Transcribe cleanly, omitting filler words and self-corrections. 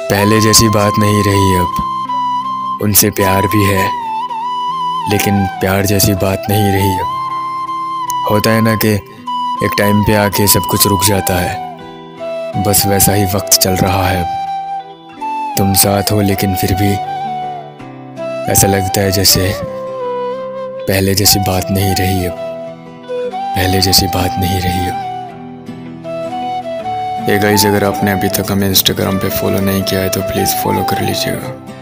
पहले जैसी बात नहीं रही अब। उनसे प्यार भी है लेकिन प्यार जैसी बात नहीं रही अब। होता है ना कि एक टाइम पे आके सब कुछ रुक जाता है, बस वैसा ही वक्त चल रहा है अब। तुम साथ हो लेकिन फिर भी ऐसा लगता है जैसे पहले जैसी बात नहीं रही अब। पहले जैसी बात नहीं रही अब। गाइस, अगर आपने अभी तक हमें इंस्टाग्राम पे फॉलो नहीं किया है तो प्लीज़ फॉलो कर लीजिएगा।